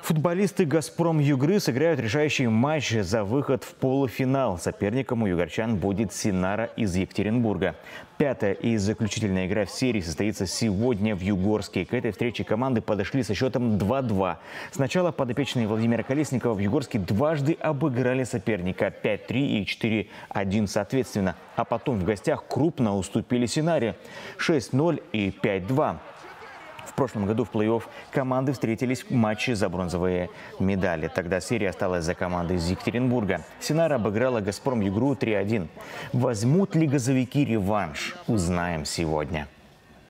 Футболисты «Газпром Югры» сыграют решающий матч за выход в полуфинал. Соперником у югорчан будет «Синара» из Екатеринбурга. Пятая и заключительная игра в серии состоится сегодня в Югорске. К этой встрече команды подошли со счетом 2-2. Сначала подопечные Владимира Колесникова в Югорске дважды обыграли соперника 5-3 и 4-1 соответственно. А потом в гостях крупно уступили «Синаре» 6-0 и 5-2. В прошлом году в плей-офф команды встретились в матче за бронзовые медали. Тогда серия осталась за командой из Екатеринбурга. «Синара» обыграла «Газпром Югру» 3-1. Возьмут ли газовики реванш? Узнаем сегодня.